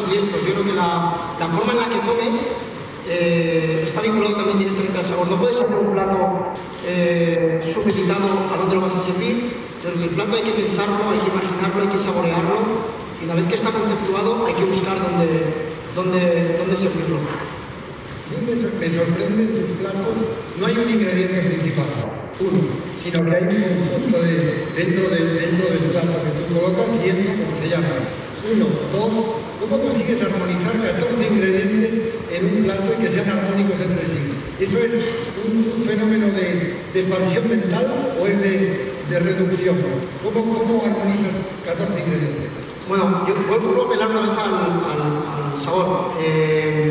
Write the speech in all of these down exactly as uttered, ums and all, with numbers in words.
esos lienzos. Yo creo que la, la forma en la que comes eh, está vinculado también directamente al sabor. No puedes hacer un plato eh, supeditado a dónde lo vas a servir. Pero el plato hay que pensarlo, hay que imaginarlo, hay que saborearlo. Y una vez que está conceptuado, hay que buscar dónde, dónde, dónde servirlo. A mí me, me sorprende en tus platos, no hay un ingrediente principal, uno, sino que hay un conjunto de, dentro, de, dentro del plato que tú colocas, lienzo, como se llama. Uno, dos, ¿cómo consigues armonizar catorce ingredientes en un plato y que sean armónicos entre sí? ¿Eso es un, un fenómeno de, de expansión mental o es de, de reducción? ¿Cómo, ¿Cómo armonizas catorce ingredientes? Bueno, yo vuelvo a apelar una vez al, al, al sabor. Eh,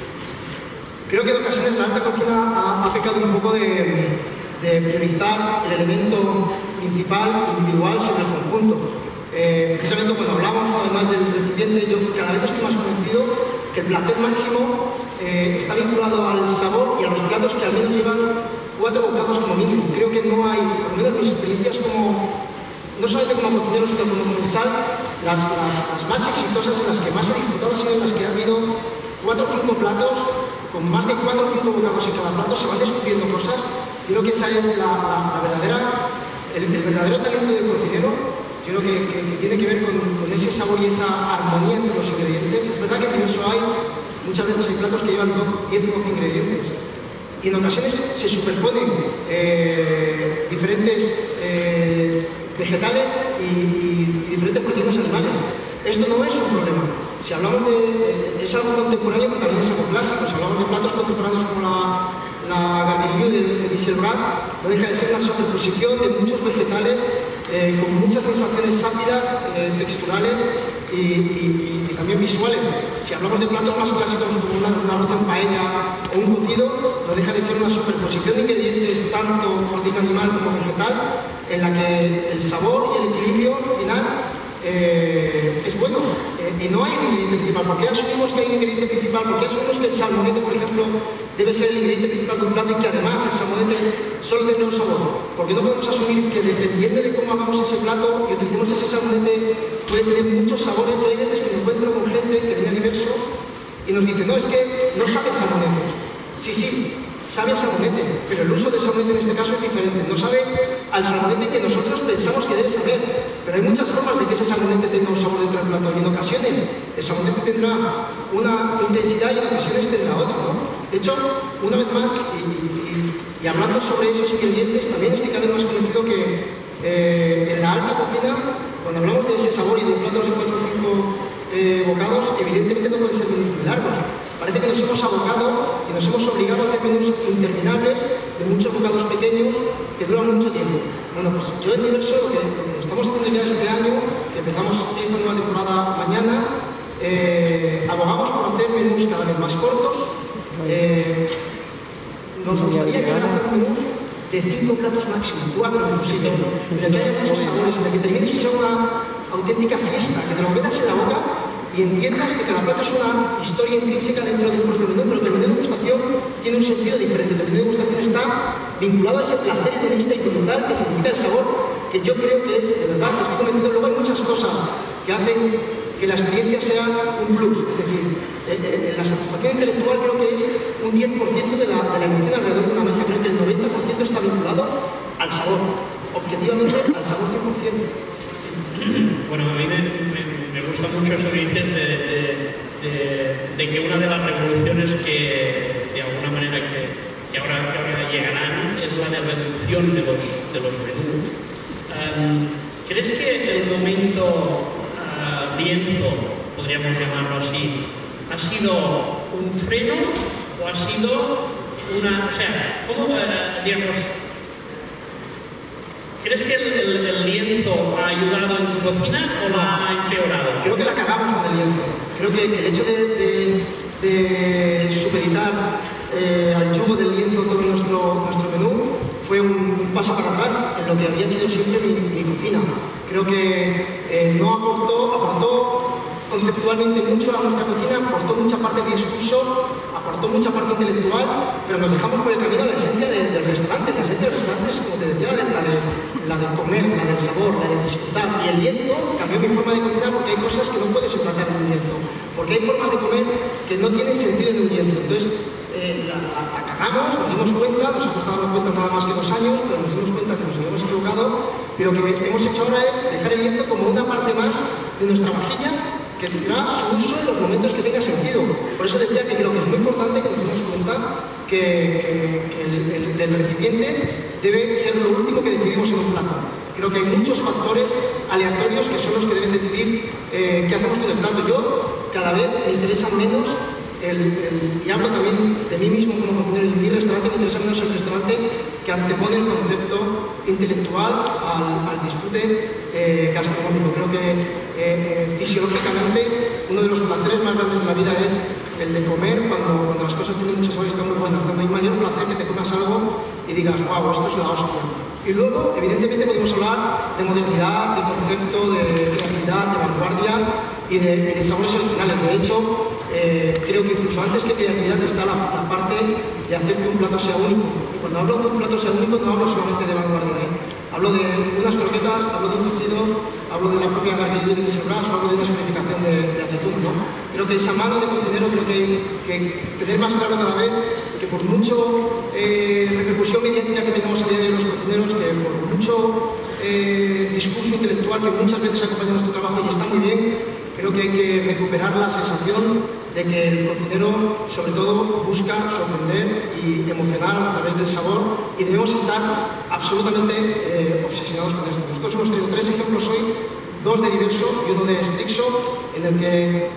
creo que en ocasiones la alta cocina ha, ha pecado un poco de, de priorizar el elemento principal, individual, sobre el conjunto. Eh, precisamente cuando hablamos además del recipiente, yo cada vez estoy más convencido que el placer máximo eh, está vinculado al sabor y a los platos que al menos llevan cuatro bocados como mínimo. Creo que no hay, por lo menos mis experiencias como, no solamente como cocinero, sino como comensal, las, las, las más exitosas, en las que más he disfrutado, han sido en las que ha habido cuatro o cinco platos con más de cuatro o cinco bocados en cada plato, se van descubriendo cosas. Creo que esa es la, la, la verdadera, el, el verdadero talento del cocinero. Creo que, que, que tiene que ver con, con ese sabor y esa armonía entre los ingredientes. Es verdad que en eso hay, muchas veces hay platos que llevan diez o doce ingredientes. Y en ocasiones se superponen eh, diferentes eh, vegetales y, y diferentes proteínas animales. Esto no es un problema. Si hablamos de... es algo contemporáneo, pero también es algo clásico. Si hablamos de platos contemporáneos como la, la garniture de, de Michel Bras, no deja de ser una superposición de muchos vegetales eh, con muchas sensaciones sápidas, eh, texturales y, y, y también visuales. Si hablamos de platos más clásicos como una, una arroz en paella o un cocido, no deja de ser una superposición de ingredientes, tanto proteína animal como vegetal, en la que el sabor y el equilibrio final eh, es bueno. Eh, y no hay un ingrediente principal. ¿Por qué asumimos que hay un ingrediente principal? ¿Por qué asumimos que el salmonete, por ejemplo, debe ser el ingrediente principal de un plato y que además el salmonete solo tendrá un sabor? Porque no podemos asumir que dependiendo de cómo hagamos ese plato y utilicemos ese salmonete, puede tener muchos sabores. Yo hay veces que me encuentro con gente que viene a Diverso y nos dice, no, es que no sabe el salmonete. Sí, sí, sabe el salmonete, pero el uso del salmonete en este caso es diferente. No sabe al salmonete que nosotros pensamos que debe saber, pero hay muchas formas de que ese salmonete tenga un sabor dentro del plato. Y en ocasiones el salmonete tendrá una intensidad y en ocasiones tendrá otra, ¿no? De hecho, una vez más, y, y, y hablando sobre esos ingredientes, también estoy cada vez más convencido que eh, en la alta cocina, cuando hablamos de ese sabor y de platos de cuatro o cinco eh, bocados, evidentemente no pueden ser menús muy largos. Parece que nos hemos abocado y nos hemos obligado a hacer menús interminables de muchos bocados pequeños que duran mucho tiempo. Bueno, pues yo en Diverso, lo que, lo que estamos haciendo ya este año, que empezamos esta nueva temporada mañana, eh, abogamos por hacer menús cada vez más cortos. Eh, nos gustaría llegar a hacer un menú de cinco platos máximo, cuatro inclusive, en el que haya muchos sabores, en el que termines y sea una auténtica fiesta, que te lo metas en la boca y entiendas que cada plato es una historia intrínseca dentro del propio menú, pero que el menú de degustación tiene un sentido diferente. El menú de degustación está vinculado a ese placer hedonista y brutal que significa el sabor, que yo creo que es, de verdad, que estoy convencido. Luego hay muchas cosas que hacen que la experiencia sea un plus, es decir, la satisfacción intelectual creo que es un diez por ciento de la, de la emoción alrededor de una mesa, creo que el noventa por ciento está vinculado al sabor, objetivamente al sabor cien por ciento. Bueno, a mí me, me, me gusta mucho eso que dices de, de, de, de que una de las revoluciones que de alguna manera que, que, ahora, que ahora llegarán es la de reducción de los, de los menús. Um, ¿Crees que el momento uh, lienzo, podríamos llamarlo así, ha sido un freno o ha sido una... O sea, ¿cómo, uh, digamos, ¿crees que el, el, el lienzo ha ayudado en tu cocina o la ha empeorado? Creo que la cagamos con el lienzo. Creo que, que el hecho de, de, de supeditar eh, al yugo del lienzo todo nuestro, nuestro menú fue un, un paso para atrás en lo que había sido siempre mi, mi cocina. Creo que eh, no aportó, aportó conceptualmente mucho a nuestra cocina, aportó mucha parte de discurso, aportó mucha parte intelectual, pero nos dejamos por el camino la esencia de, del restaurante. La esencia del restaurante es, como te decía, la de, la, de, la de comer, la del sabor, la de disfrutar. Y el lienzo cambió mi forma de cocinar porque hay cosas que no puedes emplatar en un lienzo. Porque hay formas de comer que no tienen sentido en un lienzo. Entonces, eh, la, la, la cagamos, nos dimos cuenta, nos ha costado darnos cuenta nada más que dos años, pero nos dimos cuenta que nos habíamos equivocado. Pero lo que hemos hecho ahora es dejar el lienzo como una parte más de nuestra vajilla que tendrá su uso en los momentos que tenga sentido. Por eso decía que creo que es muy importante que nos demos cuenta que, que, que el, el, el recipiente debe ser lo último que decidimos en un plato. Creo que hay muchos factores aleatorios que son los que deben decidir eh, qué hacemos con el plato. Yo cada vez me interesa menos, el, el, y hablo también de mí mismo como cocinero, y mi restaurante me interesa menos el restaurante que antepone el concepto intelectual al, al disfrute eh, gastronómico. Creo que eh, fisiológicamente uno de los placeres más grandes de la vida es el de comer cuando, cuando las cosas tienen mucho sabor y están muy buenas. Cuando hay mayor placer que te comas algo y digas, wow, esto es la hostia. Y luego, evidentemente, podemos hablar de modernidad, de concepto, de creatividad, de vanguardia y de, y de sabores originales. De hecho, eh, creo que incluso antes que creatividad está la, la parte de hacer que un plato sea único. Y cuando hablo de un plato sea único, no hablo solamente de vanguardia, ¿eh? Hablo de unas croquetas, hablo de un cocido, hablo de la propia garnitura de Misebrás, hablo de una esferificación de, de aceitún, ¿no? Creo que esa mano de cocinero, creo que, que tener más claro cada vez que por mucho eh, repercusión mediática que tengamos a día de hoy los cocineros, que por mucho eh, discurso intelectual que muchas veces acompaña nuestro trabajo y está muy bien, creo que hay que recuperar la sensación de que el cocinero, sobre todo, busca sorprender y emocionar a través del sabor, y debemos estar absolutamente eh, obsesionados con esto. Nosotros hemos tenido tres ejemplos hoy, dos de Diverso y uno de Strixo, en el que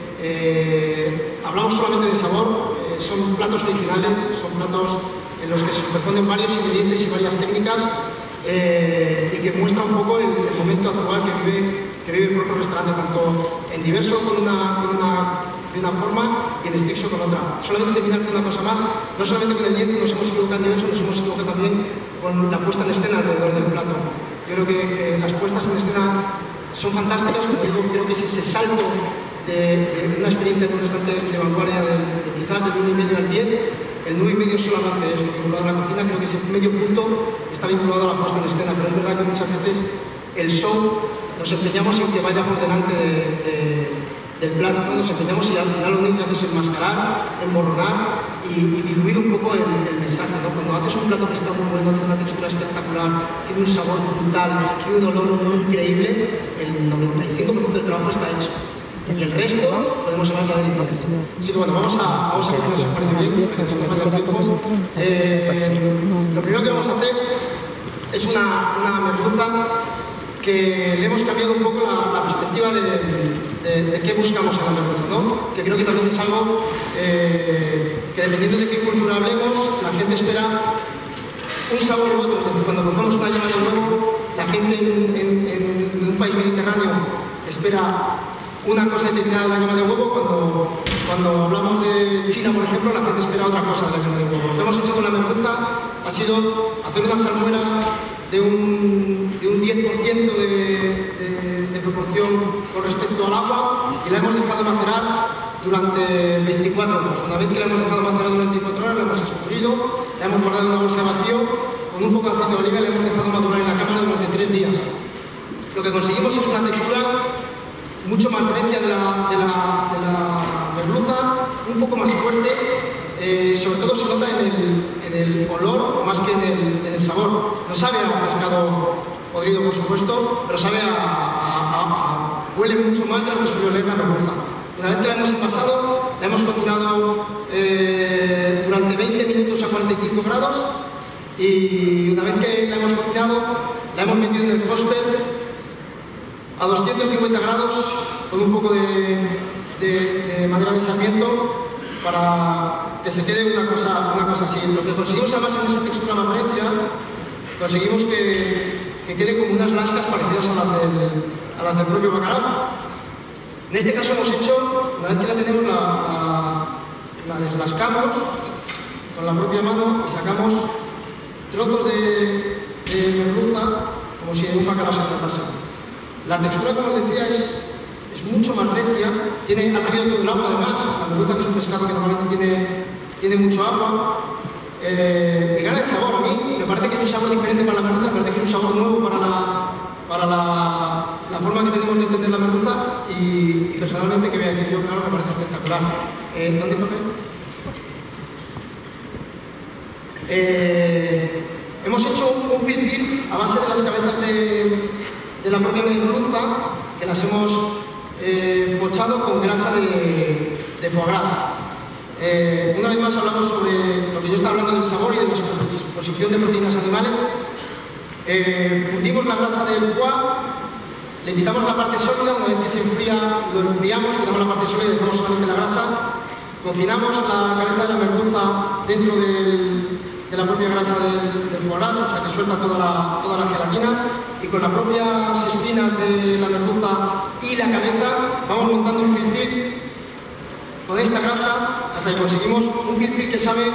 eh, hablamos solamente de sabor. Eh, son platos originales, son platos en los que se superponen varios ingredientes y varias técnicas, eh, y que muestra un poco el, el momento actual que vive, que vive el propio restaurante, tanto en Diverso con una, con una de una forma y en Strixo con otra. Solamente terminar con una cosa más, no solamente con el lienzo nos hemos equivocado en Diverso, nos hemos equivocado también con la puesta en escena alrededor del plato. Yo creo que eh, las puestas en escena son fantásticas, como digo, creo que es ese salto de, de una experiencia de un restaurante de vanguardia de, de quizás del uno y medio al diez, el nueve y medio solamente es vinculado a la cocina, creo que ese medio punto está vinculado a la puesta en escena, pero es verdad que muchas veces el show nos empeñamos en que vaya por delante de, de del plato, ¿no? Nos empeñamos y al final lo único que haces es enmascarar, emborronar y, y diluir un poco el, el mensaje, ¿no? Cuando haces un plato que está muy bueno, tiene una textura espectacular, tiene un sabor brutal, tiene un olor increíble, el noventa y cinco por ciento del trabajo está hecho. Y el resto podemos hablar de la delicadeza. Así que bueno, vamos a, vamos a hacer una parte bien, que nos falta el tiempo. Eh, lo primero que vamos a hacer es una, una merluza que le hemos cambiado un poco la, la perspectiva de, de, de qué buscamos en la merluza, ¿no? Que creo que también es algo eh, que dependiendo de qué cultura hablemos, la gente espera un sabor u otro. Es decir, cuando cogemos una yema de huevo, la gente en, en, en un país mediterráneo espera una cosa determinada de la yema de huevo, cuando, cuando hablamos de China, por ejemplo, la gente espera otra cosa de la yema de huevo. Lo que hemos hecho con la merluza ha sido hacer una salmuera de un, de un diez por ciento de, de, de proporción con respecto al agua, y la hemos dejado macerar durante veinticuatro horas. Una vez que la hemos dejado macerar durante veinticuatro horas, la hemos escurrido, la hemos guardado en una bolsa de vacío, con un poco de aceite de oliva y la hemos dejado madurar en la cámara durante tres días. Lo que conseguimos es una textura mucho más recia de la, de la, de la merluza, un poco más fuerte, eh, sobre todo se nota en el, en el olor más que en el, en el sabor. No sabe a pescado podrido, por supuesto, pero sabe a, a, a, a huele mucho más de lo que suele oler la merluza. Una vez que la hemos envasado, la hemos cocinado eh, durante veinte minutos a cuarenta y cinco grados, y una vez que la hemos cocinado, la hemos metido en el cóster a doscientos cincuenta grados con un poco de, de, de madera de sarmiento para que se quede una cosa, una cosa así. Lo que conseguimos además en esa textura más recia, conseguimos que, que quede como unas lascas parecidas a las, del, a las del propio bacalao. En este caso hemos hecho, una vez que la tenemos, la, la, la deslascamos con la propia mano y sacamos trozos de, de merluza como si un bacalao se tratase. La textura, como os decía, es, es es mucho más recia, tiene, ha perdido todo el agua además, la merluza, que es un pescado que normalmente tiene, tiene mucho agua, eh, y gana el sabor. A mí me parece que es un sabor diferente para la merluza, me parece que es un sabor nuevo para la, para la, la forma que tenemos de entender la merluza, y, y personalmente, que voy a decir yo, claro, me parece espectacular. Eh, ¿Dónde papel? Eh, hemos hecho un pil-pil a base de las cabezas de, de la propia merluza, que las hemos eh, pochado con grasa de, de foie gras. Eh, una vez más hablamos sobre lo que yo estaba hablando del sabor y de la exposición de proteínas animales. Eh, fundimos la grasa del foie, le quitamos la parte sólida, una vez que se enfría, lo enfriamos, quitamos la parte sólida y dejamos solamente la grasa. Cocinamos la cabeza de la merluza dentro del, de la propia grasa del, del foie gras hasta que suelta toda la, toda la gelatina, y con las propias espinas de la merluza y la cabeza vamos montando un pil-pil con esta grasa hasta que conseguimos un pil-pil que sabe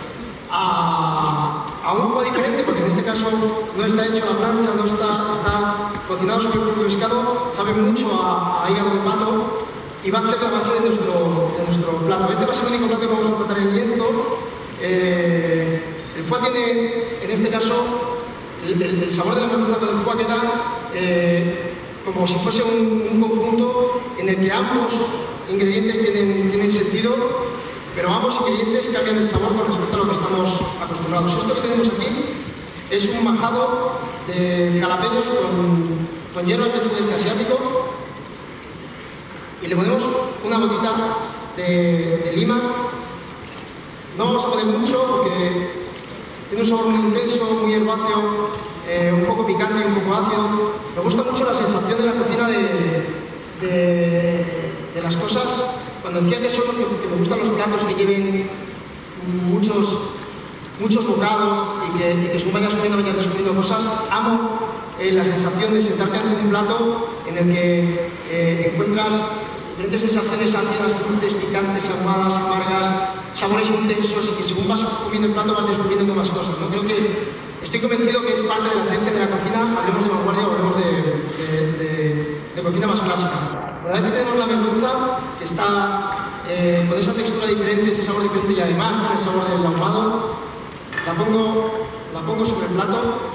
a, a un foie diferente, porque en este caso no está hecho a la plancha, no está, está cocinado sobre el propio pescado, sabe mucho a, a hígado de pato, y va a ser la base de nuestro, de nuestro plato. Este va a ser el único plato que vamos a tratar en lienzo. Eh, el foie tiene, en este caso, el, el, el sabor de la merluza con el foie queda eh, como si fuese un, un conjunto en el que ambos ingredientes tienen, tienen sentido, pero ambos ingredientes cambian el sabor con respecto a lo que estamos acostumbrados. Esto que tenemos aquí es un majado de jalapeños con, con hierbas del sudeste asiático, y le ponemos una gotita de, de lima. No vamos a poner mucho porque tiene un sabor muy intenso, muy herbáceo, eh, un poco picante y un poco ácido. Me gusta mucho la sensación de la cocina de, de, de las cosas. Cuando decía que, solo, que, que me gustan los platos que lleven muchos, muchos bocados y que, y que según vayas comiendo vayas descubriendo cosas, amo eh, la sensación de sentarte ante un plato en el que eh, encuentras diferentes sensaciones ácidas, dulces, picantes, ahumadas, amargas, sabores intensos, y que según vas comiendo el plato vas descubriendo nuevas cosas, ¿no? Creo que estoy convencido que es parte de la esencia de la cocina, hablemos de vanguardia o hablemos de, de, de, de cocina más clásica. La verdad es que tenemos la merluza, que está eh, con esa textura diferente, ese sabor diferente, y además con el sabor del ahumado. La pongo, la pongo sobre el plato.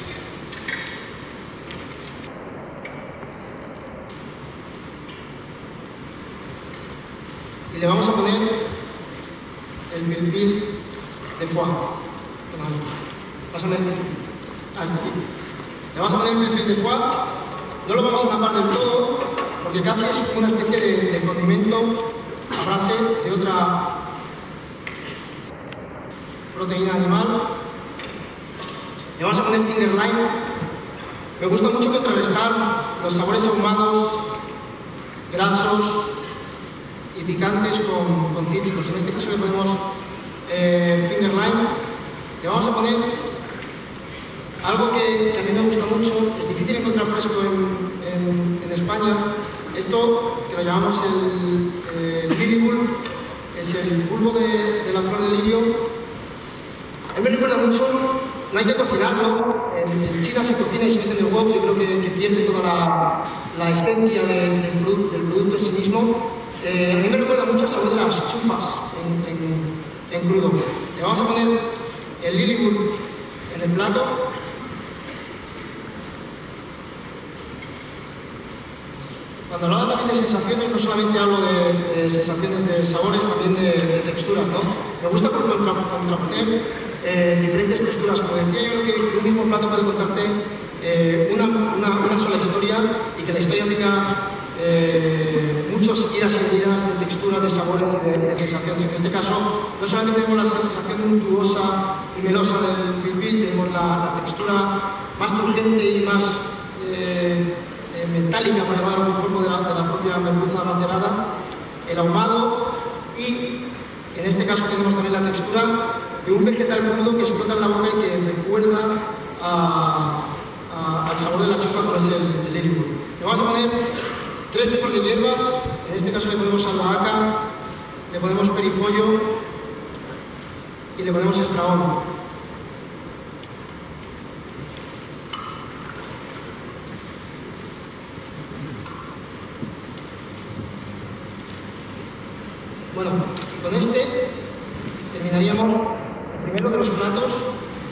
Y le vamos a poner el pil-pil de foie. Pásame hasta aquí. Le vamos a poner el pil-pil de foie. No lo vamos a tapar del todo, porque casi es una especie de, de condimento a base de otra proteína animal. Le vamos a poner finger lime. Me gusta mucho contrarrestar los sabores ahumados, grasos y picantes con, con cítricos. En este caso le ponemos eh, finger lime. Le vamos a poner algo que, que a mí me gusta mucho, es difícil encontrar fresco en, en, en España. Esto, que lo llamamos el, el lily bulb, es el bulbo de, de la flor de lirio. A mí me recuerda mucho, no hay que cocinarlo, en, en China se cocina y se mete en el huevo, yo creo que, que pierde toda la, la esencia de, del, producto, del producto en sí mismo. Eh, a mí me recuerda mucho el sabor de las chufas en, en, en crudo. Le vamos a poner el lily bulb en el plato. Cuando hablaba también de sensaciones, no solamente hablo de, de sensaciones de sabores, también de, de texturas, ¿no? Me gusta por contra, contraponer eh, diferentes texturas. Como decía, yo creo que un mismo plato puede contarte eh, una, una, una sola historia, y que la historia tenga eh, muchos idas y venidas de texturas, de sabores y de, de sensaciones. En este caso, no solamente tenemos la sensación untuosa y melosa del pil-pil, tenemos la, la textura más turgente y más eh, metálica, por llamarlo de algún forma, de la, de la propia merluza macerada, el ahumado, y en este caso tenemos también la textura de un vegetal crudo que explota en la boca y que recuerda a, a, al sabor de la chufa, como es el, el lily bulb. Le vamos a poner tres tipos de hierbas. En este caso le ponemos albahaca, le ponemos perifollo y le ponemos estraón. Bueno, con este terminaríamos el primero de los platos